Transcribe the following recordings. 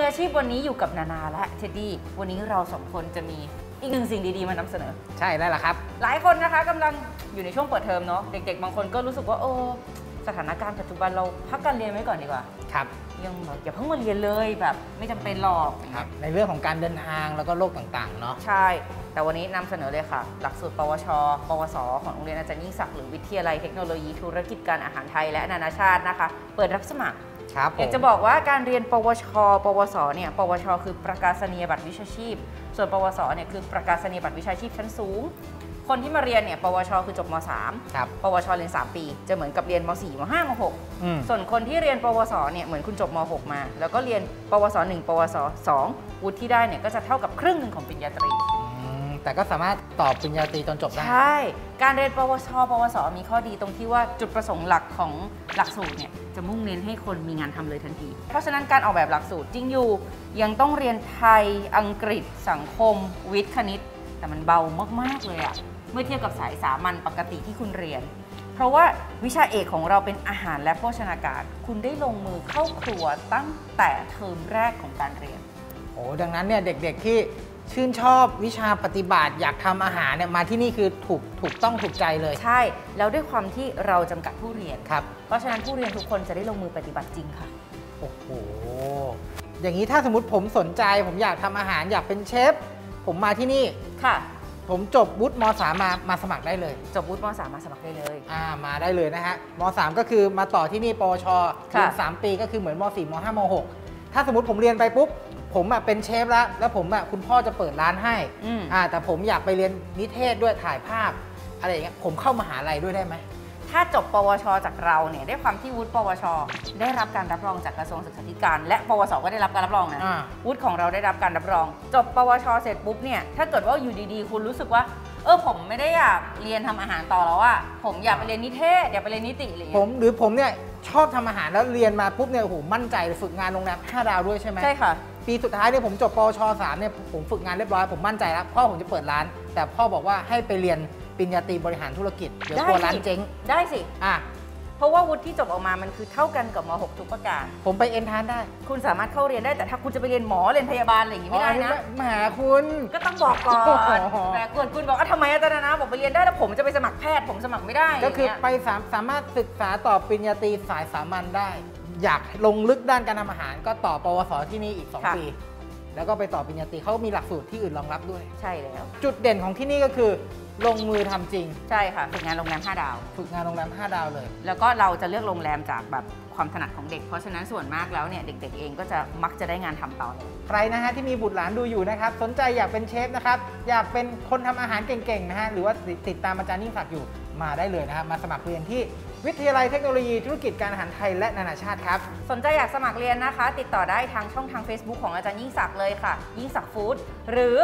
ออาชีพวันนี้อยู่กับนานาและเท็ดดี้วันนี้เราสองคนจะมีอีกหนึ่งสิ่งดีๆมานำเสนอใช่แล้วล่ะครับหลายคนนะคะกำลังอยู่ในช่วงเปิดเทอมเนาะเด็กๆบางคนก็รู้สึกว่าสถานการณ์ปัจจุบันเราพักการเรียนไว้ก่อนดีกว่าครับยังแบบอย่าเพิ่งมาเรียนเลยแบบไม่จำเป็นหรอกครับในเรื่องของการเดินทางแล้วก็โรคต่างๆเนาะใช่แต่วันนี้นำเสนอเลยค่ะหลักสูตรปวช ปวสของโรงเรียนอาจารย์ยิ่งศักดิ์หรือวิทยาลัยเทคโนโลยีธุรกิจการอาหารไทยและนานาชาตินะคะเปิดรับสมัครอยากจะบอกว่าการเรียนปวช ปวสเนี่ยปวชคือประกาศนียบัตรวิชาชีพส่วนปวสเนี่ยคือประกาศนียบัตรวิชาชีพชั้นสูงคนที่มาเรียนเนี่ยปวชคือจบม.3 ปวชเรียน3ปีจะเหมือนกับเรียนม.4 ม.5 ม.6 ส่วนคนที่เรียนปวสเนี่ยเหมือนคุณจบม.6 มาแล้วก็เรียนปวส1 ปวส2วุฒิที่ได้เนี่ยก็จะเท่ากับครึ่งหนึ่งของปริญญาตรีแต่ก็สามารถตอบปริญญาตรีจนจบได้ใช่การเรียนปวช ปวสมีข้อดีตรงที่ว่าจุดประสงค์หลักของหลักสูตรเนี่ยจะมุ่งเน้นให้คนมีงานทำเลยทันทีเพราะฉะนั้นการออกแบบหลักสูตรจริงอยู่ยังต้องเรียนไทยอังกฤษสังคมวิทย์คณิตแต่มันเบามากๆเลยอะเมื่อเทียบกับสายสามัญปกติที่คุณเรียนเพราะว่าวิชาเอกของเราเป็นอาหารและโภชนาการคุณได้ลงมือเข้าครัวตั้งแต่เทอมแรกของการเรียนดังนั้นเนี่ยเด็กๆที่ชื่นชอบวิชาปฏิบัติอยากทำอาหารเนี่ยมาที่นี่คือถูกต้องถูกใจเลยใช่แล้วด้วยความที่เราจำกัดผู้เรียนครับเพราะฉะนั้นผู้เรียนทุกคนจะได้ลงมือปฏิบัติจริงค่ะโอ้โหอย่างนี้ถ้าสมมติผมสนใจผมอยากทำอาหารอยากเป็นเชฟผมมาที่นี่ค่ะผมจบวุฒิม.3 มาสมัครได้เลยจบวุฒิม.3 มาสมัครได้เลยมาได้เลยนะฮะม.3 ก็คือมาต่อที่นี่ปวชเรียน3 ปีก็คือเหมือนม.4 ม.5 ม.6 ถ้าสมมติผมเรียนไปปุ๊บผมเป็นเชฟแล้วผมคุณพ่อจะเปิดร้านให้แต่ผมอยากไปเรียนนิเทศด้วยถ่ายภาพอะไรอย่างเงี้ยผมเข้ามหาลัยด้วยได้ไหมถ้าจบปวชจากเราเนี่ยได้ความที่วุฒิปวชได้รับการรับรองจากกระทรวงศึกษาธิการและปวสก็ได้รับการรับรองนะวุฒิของเราได้รับการรับรองจบปวชเสร็จปุ๊บเนี่ยถ้าเกิดว่าอยู่ดีๆคุณรู้สึกว่าผมไม่ได้อยากเรียนทำอาหารต่อแล้วอะผมอยากไปเรียนนิเทศอยากไปเรียนนิติอะไรผมเนี่ยชอบทำอาหารแล้วเรียนมาปุ๊บเนี่ยโอ้โหมั่นใจฝึกงานโรงแรม5 ดาวด้วยใช่ไหมใช่ค่ะปีสุดท้ายเนี่ยผมจบปวช3เนี่ยผมฝึกงานเรียบร้อยผมมั่นใจแล้วพ่อผมจะเปิดร้านแต่พ่อบอกว่าให้ไปเรียนปริญญาตรีบริหารธุรกิจเดี๋ยวกลัวร้านเจ๊งได้สิเพราะว่าวุฒิที่จบออกมามันคือเท่ากันกับม.6 ทุกประการผมไปเอ็นทานได้คุณสามารถเข้าเรียนได้แต่ถ้าคุณจะไปเรียนหมอเรียนพยาบาลอะไรอย่างนี้ไม่ได้นะแหมคุณก็ต้องบอกก่อนแต่คุณบอกทำไมอาจารย์นะบอกไปเรียนได้แล้วผมจะไปสมัครแพทย์ผมสมัครไม่ได้ก็คือไปสามารถศึกษาต่อปริญญาตรีสายสามัญได้อยากลงลึกด้านการทำอาหารก็ต่อปวสที่นี่อีก2 ปีแล้วก็ไปต่อปริญญาตรีเขามีหลักสูตรที่อื่นรองรับด้วยใช่แล้วจุดเด่นของที่นี่ก็คือลงมือทำจริงใช่ค่ะฝึกงานโรงแรม5 ดาวฝึกงานโรงแรม5 ดาวเลยแล้วก็เราจะเลือกโรงแรมจากแบบความถนัดของเด็กเพราะฉะนั้นส่วนมากแล้วเนี่ยเด็กๆเองก็จะมักจะได้งานทำต่อเลยใครนะฮะที่มีบุตรหลานดูอยู่นะครับสนใจอยากเป็นเชฟนะครับอยากเป็นคนทำอาหารเก่งๆนะฮะหรือว่าติดตามอาจารย์ยิ่งศักดิ์อยู่มาได้เลยนะครับมาสมัครเรียนที่วิทยาลัยเทคโนโลยีธุรกิจการอาหารไทยและนานาชาติครับสนใจอยากสมัครเรียนนะคะติดต่อได้ทางช่องทาง Facebook ของอาจารย์ยิ่งศักดิ์เลยค่ะยิ่งศักดิ์ฟู้ดหรือ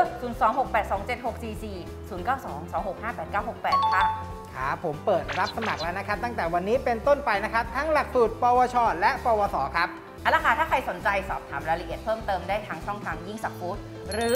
026827644 092265898 ค่ะครับผมเปิดรับสมัครแล้วนะครับตั้งแต่วันนี้เป็นต้นไปนะครับทั้งหลักสูตรปวชและปวสครับเอาละค่ะถ้าใครสนใจสอบถามรายละเอียดเพิ่มเติมได้ทางช่องทางยิ่งศักดิ์ฟู้ดหรือ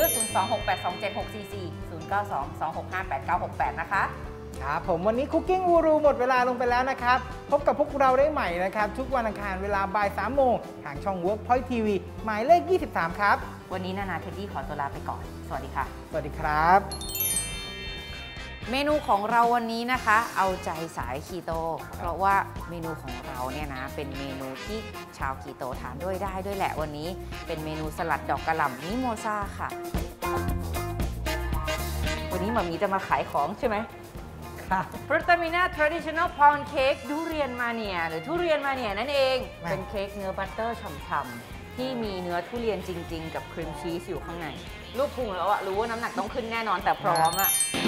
026827644 092265898 นะคะครับผมวันนี้คุกกิ้งกูรูหมดเวลาลงไปแล้วนะครับพบกับพวกเราได้ใหม่นะครับทุกวันอังคารเวลาบ่าย 3 โมงทางช่อง Workpoint TV หมายเลข 23 ครับวันนี้นานาเท็ดดี้ขอตัวลาไปก่อนสวัสดีค่ะสวัสดีครับเมนูของเราวันนี้นะคะเอาใจสายคีโตเพราะว่าเมนูของเราเนี่ยนะเป็นเมนูที่ชาวคีโตทานด้วยได้ด้วยแหละวันนี้เป็นเมนูสลัดดอกกระหล่ำมิโมซาค่ะวันนี้หม่ามีจะมาขายของใช่ไหมฟรุตตามิน่า traditional pound cake ทุเรียนมาเนียหรือทุเรียนมาเนียนั่นเองเป็นเค้กเนื้อบัตเตอร์ฉ่ำๆที่มีเนื้อทุเรียนจริงๆกับครีมชีสอยู่ข้างในรูปพุงแล้วอะรู้ว่าน้ำหนักต้องขึ้นแน่นอนแต่พร้อมอะ